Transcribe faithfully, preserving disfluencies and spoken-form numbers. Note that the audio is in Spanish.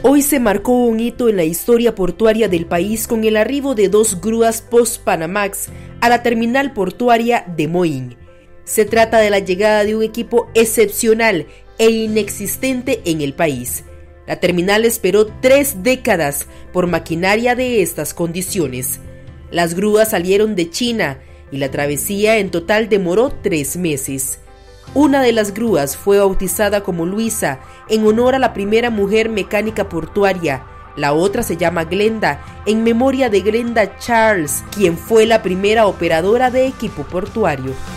Hoy se marcó un hito en la historia portuaria del país con el arribo de dos grúas Post-Panamax a la terminal portuaria de Moín. Se trata de la llegada de un equipo excepcional e inexistente en el país. La terminal esperó tres décadas por maquinaria de estas condiciones. Las grúas salieron de China y la travesía en total demoró tres meses. Una de las grúas fue bautizada como Luisa en honor a la primera mujer mecánica portuaria. La otra se llama Glenda en memoria de Glenda Charles, quien fue la primera operadora de equipo portuario.